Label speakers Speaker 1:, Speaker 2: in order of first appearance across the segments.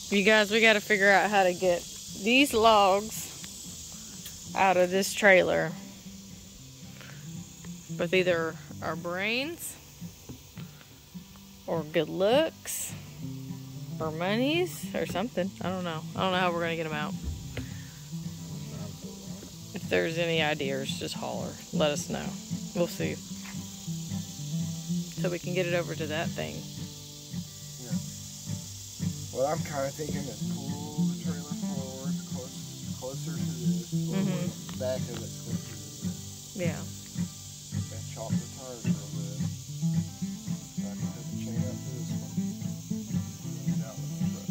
Speaker 1: You guys, we got to figure out how to get these logs out of this trailer with either our brains or good looks or monies or something. I don't know. I don't know how we're going to get them out. If there's any ideas, just holler. Let us know. We'll see. So we can get it over to that thing.
Speaker 2: Yeah. Well, I'm kind of thinking to pull the trailer forward closer to this. Or back of it closer to this.
Speaker 1: Yeah.
Speaker 2: And chop the tires real good. So I can put the chain up to this one. And get out with the truck.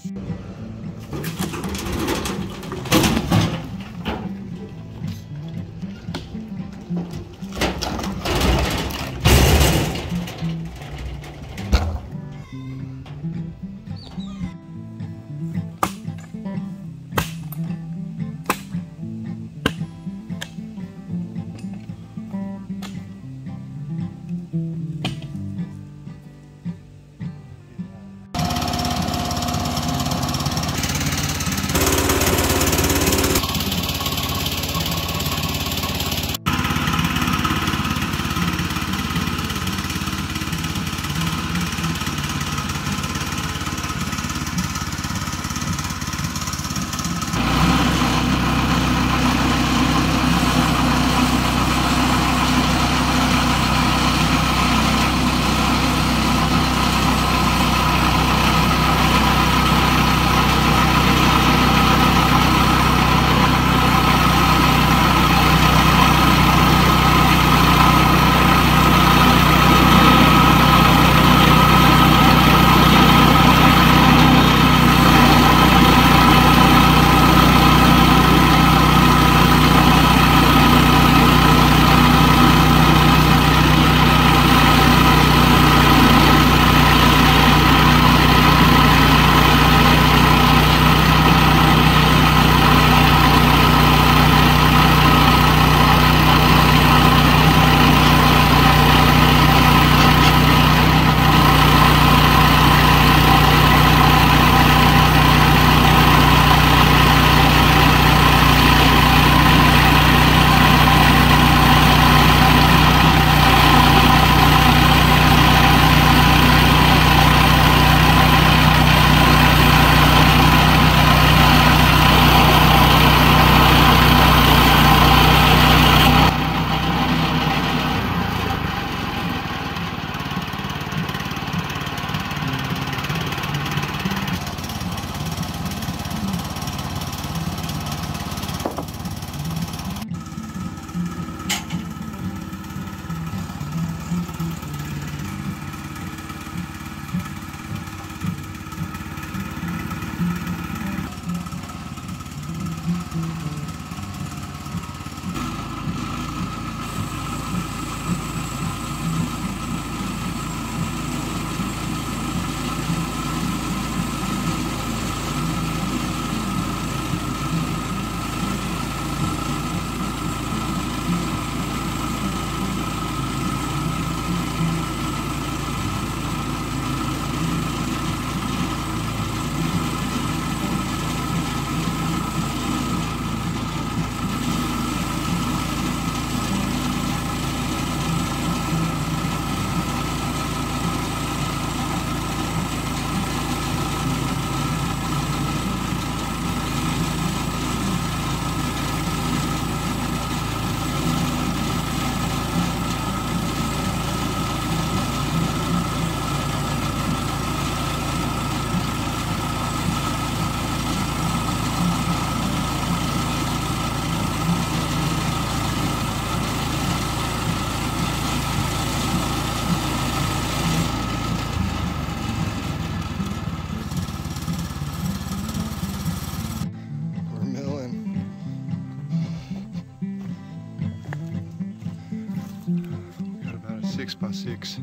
Speaker 2: Got about a 6x6.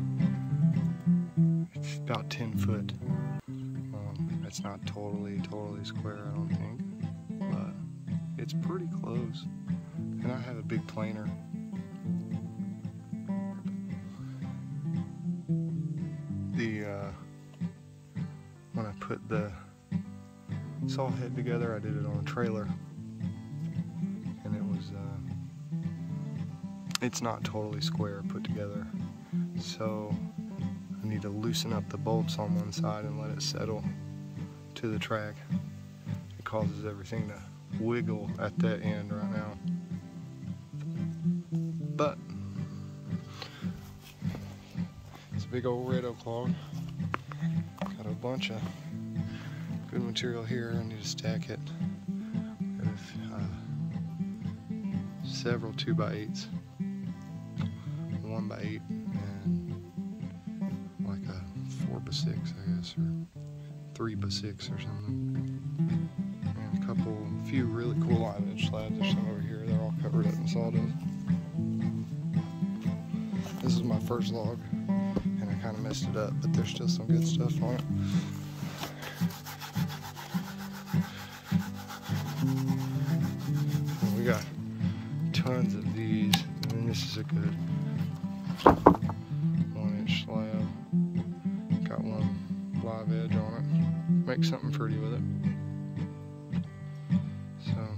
Speaker 2: It's about 10 foot. It's not totally square, I don't think, but it's pretty close. And I have a big planer. When I put the saw head together. I did it on a trailer, and it was it's not totally square put together, so I need to loosen up the bolts on one side and let it settle to the track. It causes everything to wiggle at that end right now, but it's a big old red oak log. Got a bunch of good material here. I need to stack it with several 2x8s, 1x8, and like a 4x6, I guess, or 3x6 or something. And a few really cool live edge slabs. There's some over here. They're all covered up in sawdust. This is my first log, and I kind of messed it up, but there's still some good stuff on it. And we got tons of these, and this is a good 1-inch slab. Got one live edge on it. Make something pretty with it. So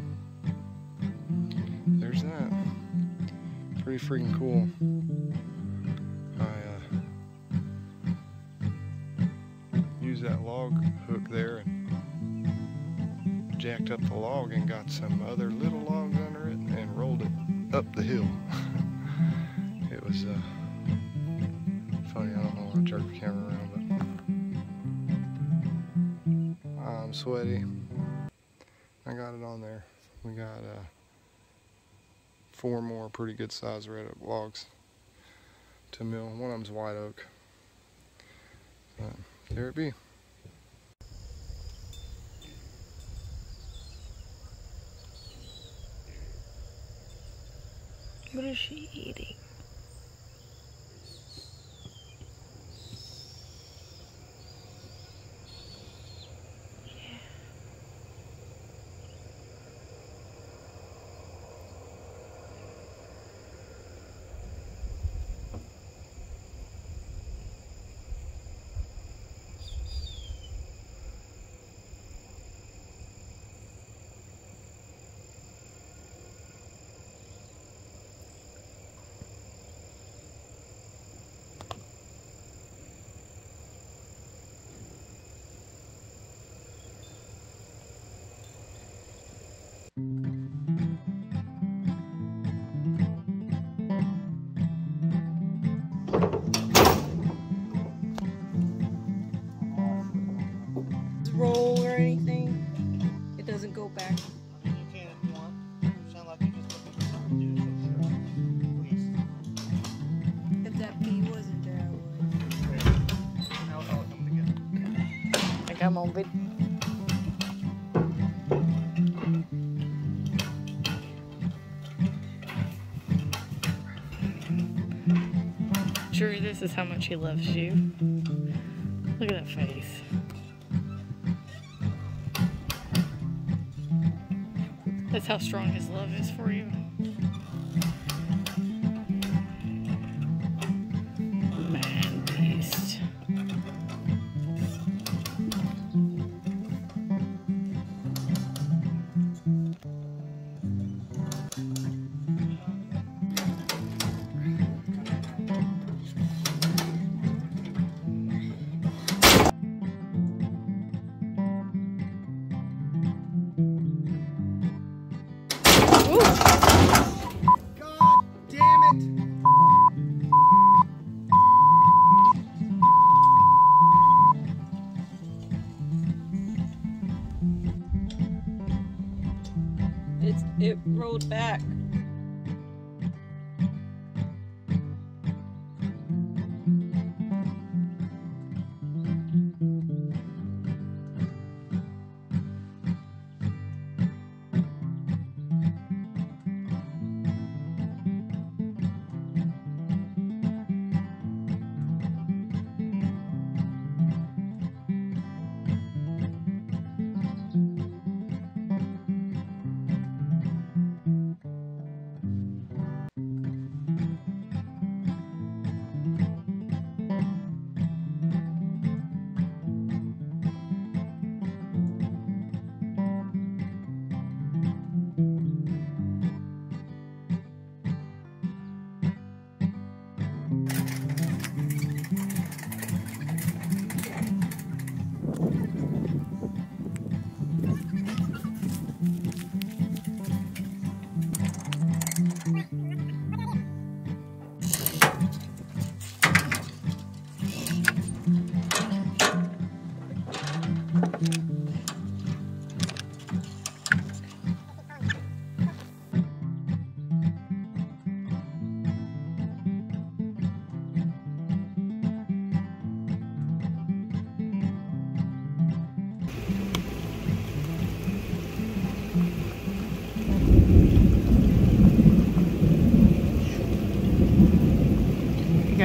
Speaker 2: there's that. Pretty freaking cool. Used that log hook there and jacked up the log and got some other little logs under it and rolled it up the hill. It was funny. I don't know why I jerked the camera around, but I'm sweaty. I got it on there. We got 4 more pretty good sized red oak logs to mill. One of them's white oak. But there it be.
Speaker 1: What is she eating?
Speaker 3: Roll or anything, it doesn't go back.
Speaker 4: You can if you want. You sound like you just looking for something to do, so please.
Speaker 3: If that bee wasn't there, I would.
Speaker 4: Now it's all coming together.
Speaker 1: I got my own vid. Sure, this is how much he loves you. Look at that face. That's how strong his love is for you. Man beast.
Speaker 4: God damn it!
Speaker 3: It rolled back.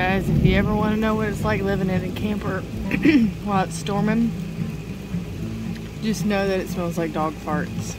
Speaker 1: guys, if you ever want to know what it's like living in a camper while it's storming, just know that it smells like dog farts.